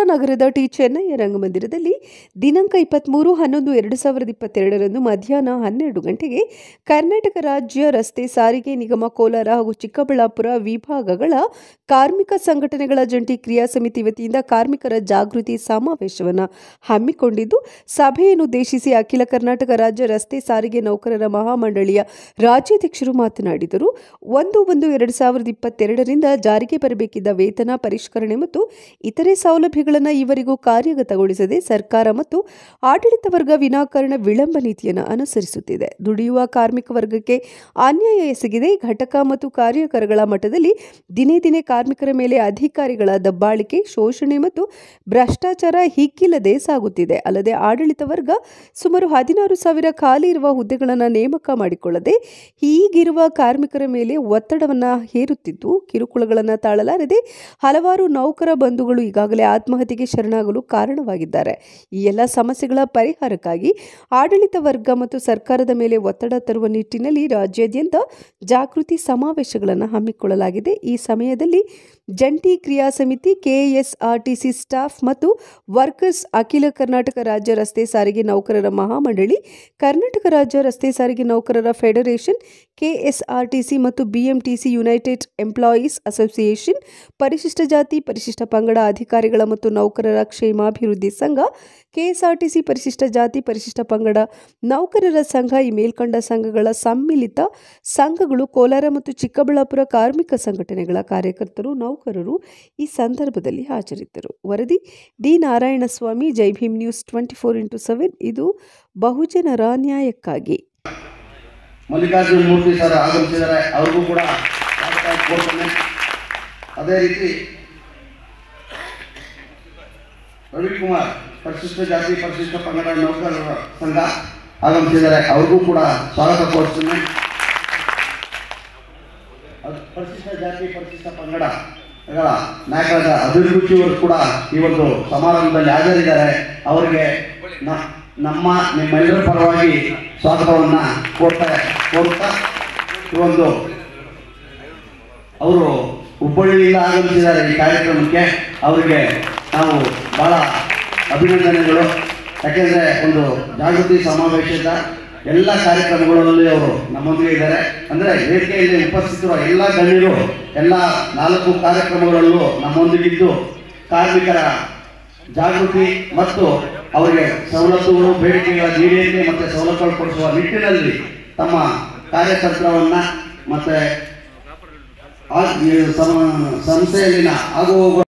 ನಗರದ ಟಿ ಚೆನ್ನಯ್ಯ ರಂಗಮಂದಿರದಲ್ಲಿ ದಿನಾಂಕ 23/11/2022 ಮಧ್ಯಾಹ್ನ 12 ಗಂಟೆಗೆ ಕರ್ನಾಟಕ ರಾಜ್ಯ ರಸ್ತೆ ಸಾರಿಗೆ ನಿಗಮ ಕೋಲಾರ ಹಾಗೂ ಚಿಕ್ಕಬಳ್ಳಾಪುರ ವಿಭಾಗಗಳ ಕಾರ್ಮಿಕ ಸಂಘಟನೆಗಳ ಜಂಟಿ ಕ್ರಿಯಾ ಸಮಿತಿ ವತಿಯಿಂದ ಕಾರ್ಮಿಕರ ಜಾಗೃತಿ ಸಮಾವೇಶವನ್ನು ಹಮ್ಮಿಕೊಂಡಿದ್ದು, ಸಭೆಯನ್ನುದ್ದೇಶಿಸಿ ಅಖಿಲ ಕರ್ನಾಟಕ ರಾಜ್ಯ ರಸ್ತೆ ಸಾರಿಗೆ ನೌಕರರ ಮಹಾಮಂಡಳಿಯ ರಾಜ್ಯಾಧ್ಯಕ್ಷರು ಮಾತನಾಡಿದರು. 1/1/2022 ರಿಂದ ಜಾರಿಗೆ ಬರಬೇಕಿದ್ದ ವೇತನ ಪರಿಷ್ಕರಣೆ ಮತ್ತು ಇತರೆ ಸೌಲಭ್ಯಗಳನ್ನು ಈವರೆಗೂ ಕಾರ್ಯಗತಗೊಳಿಸದೆ ಸರ್ಕಾರ ಮತ್ತು ಆಡಳಿತ ವರ್ಗ ವಿನಾಕಾರಣ ವಿಳಂಬ ನೀತಿಯನ್ನು ಅನುಸರಿಸುತ್ತಿದೆ. ದುಡಿಯುವ ಕಾರ್ಮಿಕ ವರ್ಗಕ್ಕೆ ಅನ್ಯಾಯ ಎಸಗಿದೆ. ಘಟಕ ಮತ್ತು ಕಾರ್ಯಕರಗಳ ಮಟ್ಟದಲ್ಲಿ ದಿನೇ ದಿನೇ ಕಾರ್ಮಿಕರ ಮೇಲೆ ಅಧಿಕಾರಿಗಳ ದಬ್ಬಾಳಿಕೆ, ಶೋಷಣೆ ಮತ್ತು ಭ್ರಷ್ಟಾಚಾರ ಹಿಗ್ಗಿಲ್ಲದೆ ಸಾಗುತ್ತಿದೆ. ಅಲ್ಲದೆ ಆಡಳಿತ ವರ್ಗ ಸುಮಾರು 16,000 ಖಾಲಿ ಇರುವ ಹುದ್ದೆಗಳನ್ನು ನೇಮಕ ಮಾಡಿಕೊಳ್ಳದೆ ಹೀಗಿರುವ ಕಾರ್ಮಿಕರ ಮೇಲೆ ಒತ್ತಡವನ್ನು ಹೇರುತ್ತಿದ್ದು, ಕಿರುಕುಳಗಳನ್ನು ತಾಳಲಾರದೆ ಹಲವಾರು ನೌಕರ ಬಂಧುಗಳು ಈಗಾಗಲೇ ಆತ್ಮಹತ್ಯೆಗೆ ಶರಣಾಗಲು ಕಾರಣವಾಗಿದ್ದಾರೆ. ಈ ಎಲ್ಲ ಸಮಸ್ಯೆಗಳ ಪರಿಹಾರಕ್ಕಾಗಿ ಆಡಳಿತ ವರ್ಗ ಮತ್ತು ಸರ್ಕಾರದ ಮೇಲೆ ಒತ್ತಡ ತರುವ ನಿಟ್ಟಿನಲ್ಲಿ ರಾಜ್ಯಾದ್ಯಂತ ಜಾಗೃತಿ ಸಮಾವೇಶಗಳನ್ನು ಹಮ್ಮಿಕೊಳ್ಳಲಾಗಿದೆ. ಈ ಸಮಯದಲ್ಲಿ ಜಂಟಿ ಕ್ರಿಯಾ ಸಮಿತಿ, ಕೆಎಸ್ಆರ್ಟಿಸಿ ಸ್ಟಾಫ್ ಮತ್ತು ವರ್ಕರ್ಸ್, ಅಖಿಲ ಕರ್ನಾಟಕ ರಾಜ್ಯ ರಸ್ತೆ ಸಾರಿಗೆ ನೌಕರರ ಮಹಾಮಂಡಳಿ, ಕರ್ನಾಟಕ ರಾಜ್ಯ ರಸ್ತೆ ಸಾರಿಗೆ ನೌಕರರ ಫೆಡರೇಷನ್, ಕೆಎಸ್ಆರ್ಟಿಸಿ ಮತ್ತು ಬಿಎಂಟಿಸಿ ಯುನೈಟೆಡ್ ಎಂಪ್ಲಾಯೀಸ್ ಅಸೋಸಿಯೇಷನ್, ಪರಿಶಿಷ್ಟ ಜಾತಿ ಪರಿಶಿಷ್ಟ ಪಂಗಡ ಅಧಿಕಾರಿಗಳ ಮತ್ತು ನೌಕರರ ಕ್ಷೇಮಾಭಿವೃದ್ಧಿ ಸಂಘ, ಕೆಎಸ್ಆರ್ಟಿಸಿ ಪರಿಶಿಷ್ಟ ಜಾತಿ ಪರಿಶಿಷ್ಟ ಪಂಗಡ ನೌಕರರ ಸಂಘ, ಈ ಮೇಲ್ಕಂಡ ಸಂಘಗಳ ಸಮ್ಮಿಲಿತ ಸಂಘಗಳು, ಕೋಲಾರ ಮತ್ತು ಚಿಕ್ಕಬಳ್ಳಾಪುರ ಕಾರ್ಮಿಕ ಸಂಘಟನೆಗಳ ಕಾರ್ಯಕರ್ತರು, ನೌಕರರು ಈ ಸಂದರ್ಭದಲ್ಲಿ ಹಾಜರಿದ್ದರು. ವರದಿ D Narayanaswamy, Jai Bhim news 24x7. ಇದು ಬಹುಜನರ ನ್ಯಾಯಕ್ಕಾಗಿ. ಮಲ್ಲಿಕಾರ್ಜುನ ಮೂರ್ತಿ ಸರ್ ಆಗಮಿಸಿದ್ದಾರೆ, ಅವ್ರಿಗೂ ಕೂಡ ಅದೇ ರೀತಿ ರವಿಕುಮಾರ್ ಪರಿಶಿಷ್ಟ ಜಾತಿ ಪರಿಶಿಷ್ಟ ಪಂಗಡ ನೌಕರರ ಸಂಘ ಆಗಮಿಸಿದ್ದಾರೆ, ಅವ್ರಿಗೂ ಕೂಡ ಸ್ವಾಗತ ಕೋರ್ತೀನಿ. ಪರಿಶಿಷ್ಟ ಜಾತಿ ಪರಿಶಿಷ್ಟ ಪಂಗಡಗಳ ನಾಯಕರಾದ ಅಭಿರುಚಿಯವರು ಕೂಡ ಈ ಒಂದು ಸಮಾರಂಭದಲ್ಲಿ ಹಾಜರಿದ್ದಾರೆ. ಅವರಿಗೆ ನಿಮ್ಮೆಲ್ಲರ ಪರವಾಗಿ ಸ್ವಾಗತವನ್ನು ಕೋರ್ತಾ ಈ ಒಂದು ಅವರು ಹುಬ್ಬಳ್ಳಿಯಿಂದ ಆಗಮಿಸಿದ್ದಾರೆ ಈ ಕಾರ್ಯಕ್ರಮಕ್ಕೆ. ಅವರಿಗೆ ನಾವು ಭಾಳ ಅಭಿನಂದನೆಗಳು. ಯಾಕೆಂದರೆ ಒಂದು ಜಾಗೃತಿ ಸಮಾವೇಶದ ಎಲ್ಲ ಕಾರ್ಯಕ್ರಮಗಳಲ್ಲಿ ಅವರು ನಮ್ಮೊಂದಿಗೆ ಇದ್ದಾರೆ. ಅಂದರೆ ವೇದಿಕೆಯಲ್ಲಿ ಉಪಸ್ಥಿತರುವ ಎಲ್ಲ ಗಣ್ಯರು ಎಲ್ಲ 4 ಕಾರ್ಯಕ್ರಮಗಳಲ್ಲೂ ನಮ್ಮೊಂದಿಗಿದ್ದು ಕಾರ್ಮಿಕರ ಜಾಗೃತಿ ಮತ್ತು ಅವರಿಗೆ ಸವಲತ್ತುಗಳು, ಬೇಡಿಕೆಗಳ ಈಡೇರಿಕೆ ಮತ್ತು ಸವಲತ್ತುಗಳು ಕೊಡಿಸುವ ನಿಟ್ಟಿನಲ್ಲಿ ತಮ್ಮ ಕಾರ್ಯತಂತ್ರವನ್ನು ಮತ್ತು ಸಂಸ್ಥೆಯಲ್ಲಿನ ಆಗುವ